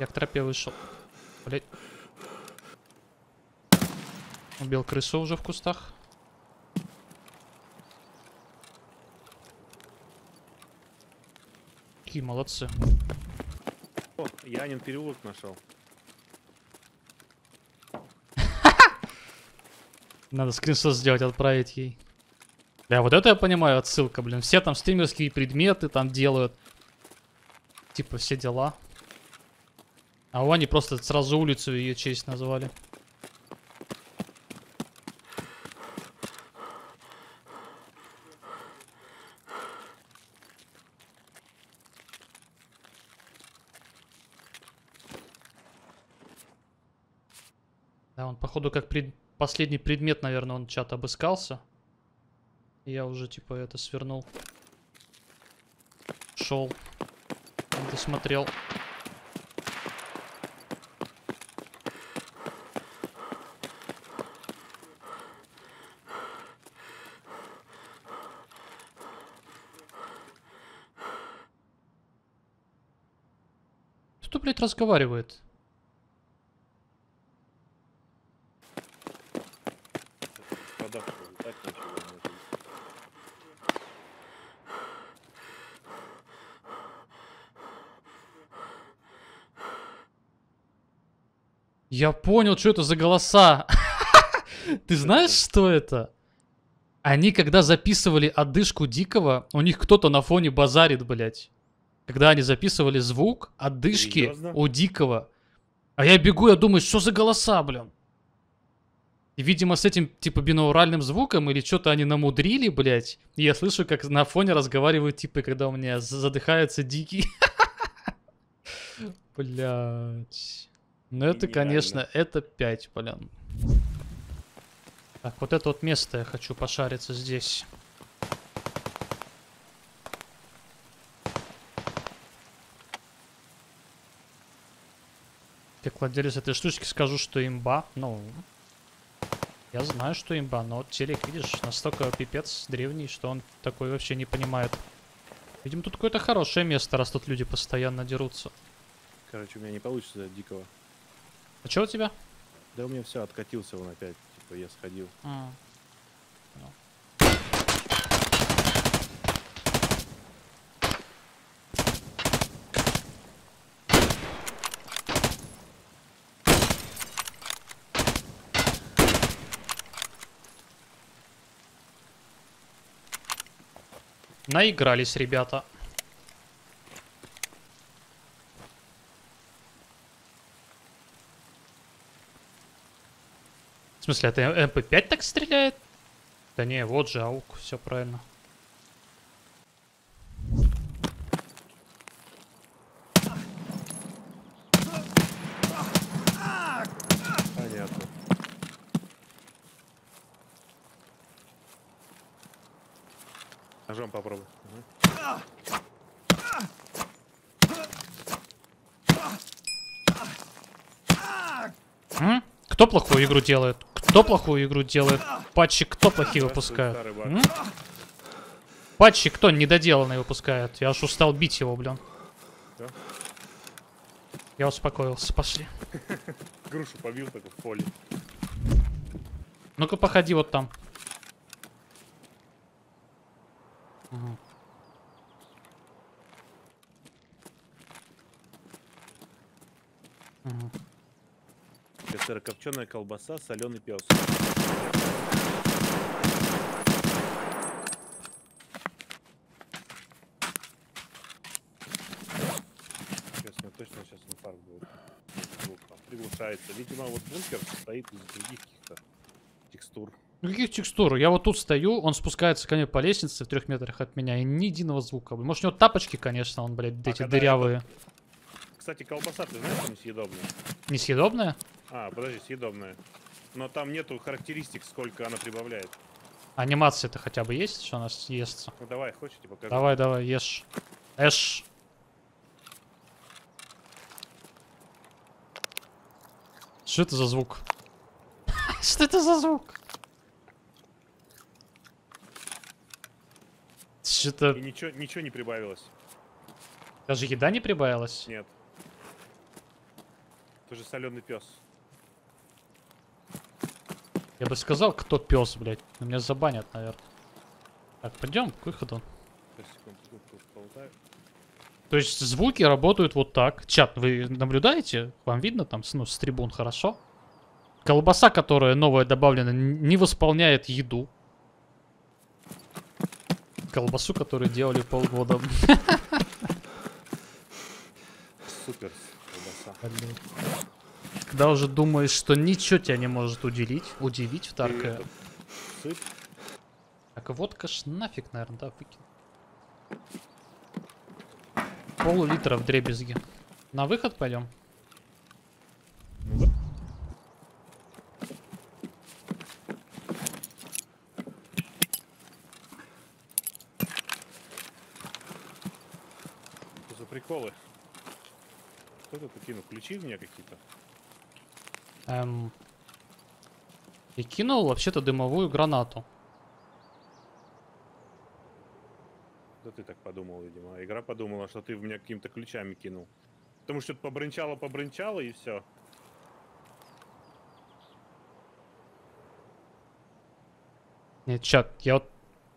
Я к тропе вышел. Блять. Убил крысу уже в кустах. Какие молодцы. О, Янин переулок нашел. Надо скриншот сделать, отправить ей. Да, вот это я понимаю, отсылка, блин. Все там стримерские предметы там делают. Типа все дела. А они просто сразу улицу в ее честь назвали. Да, он походу как последний предмет, наверное, он чат обыскался. И я уже типа это свернул. Шел. Досмотрел. Кто, блядь, разговаривает? Продавшего летать начал, может. Я понял, что это за голоса. Ты знаешь, что это? Они, когда записывали одышку Дикого, у них кто-то на фоне базарит, блядь. Когда они записывали звук одышки Серьезно? у Дикого. А я бегу, я думаю, что за голоса, блин? И, видимо, с этим, типа, бинауральным звуком или что-то они намудрили, блядь. И я слышу, как на фоне разговаривают типы, когда у меня задыхается Дикий. Блядь. Ну это, Гениально. конечно, это 5, блин. Так, вот это вот место я хочу пошариться здесь. Как владелец этой штучки скажу, что имба. Ну, я знаю, что имба, но вот телек, видишь, настолько пипец древний, что он такой вообще не понимает. Видимо, тут какое-то хорошее место, раз тут люди постоянно дерутся. Короче, у меня не получится дикого. А что у тебя? Да у меня все, откатился он опять. Типа я сходил. Наигрались, ребята. В смысле, это МП5 так стреляет? Да не, вот же аук, все правильно. Понятно. Ножом попробуй. Кто плохую игру делает? Кто плохую игру делает? Патчи кто плохие выпускают? Старый баг. Патчи кто недоделанный выпускает? Я аж устал бить его, блин. Да? Я успокоился, пошли. Грушу побил такой в поле. Ну-ка, походи вот там. Ага. Ага. Сырокопченая колбаса, соленый пес. Честно, точно сейчас инфаркт будет. Звук там приглушается. Видимо, вот бункер состоит из других каких-то текстур. Ну, каких текстур? Я вот тут стою, он спускается ко мне по лестнице в 3 метрах от меня, и ни единого звука. Может, у него тапочки, конечно, он, блядь, эти когда дырявые. Кстати, колбаса, ты знаешь, несъедобная? Несъедобная? А, подожди, съедобная. Но там нету характеристик, сколько она прибавляет. Анимация-то хотя бы есть, что она съестся? Ну давай, хочешь, тебе покажу? Давай, давай, ешь. Эш. Что это за звук? Что это за звук? Что-то... И ничего не прибавилось. Даже еда не прибавилась? Нет. Ты же соленый пес. Я бы сказал, кто пес, блядь. Но меня забанят, наверное. Так, пойдем к выходу. Секунду, полутаю. То есть звуки работают вот так. Чат, вы наблюдаете? Вам видно там с трибун хорошо? Колбаса, которая новая добавлена, не восполняет еду. Колбасу, которую делали полгода. Супер колбаса. Когда уже думаешь, что ничего тебя не может удивить в Тарке. Сыпь. Так, водка ж нафиг, наверное, да, выкинь. Пол-литра в дребезги. На выход пойдем? Ну да. Что за приколы? Кто тут кинул? Ключи в меня какие-то? И кинул вообще-то дымовую гранату. Да ты так подумал, видимо. Игра подумала, что ты в меня какими-то ключами кинул. Потому что что-то побрынчало и все. Нет, чат, я вот...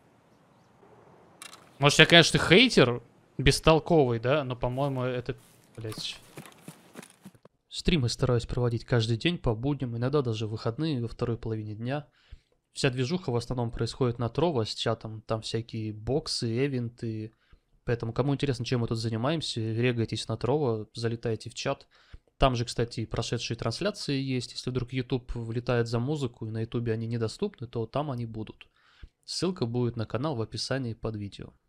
Может, я, конечно, хейтер, бестолковый, да? Но, по-моему, это... Блять. Стримы стараюсь проводить каждый день по будням, иногда даже в выходные во второй половине дня. Вся движуха в основном происходит на Trovo с чатом. Там всякие боксы, эвенты. Поэтому, кому интересно, чем мы тут занимаемся, регайтесь на Trovo, залетайте в чат. Там же, кстати, и прошедшие трансляции есть. Если вдруг YouTube влетает за музыку и на YouTube они недоступны, то там они будут. Ссылка будет на канал в описании под видео.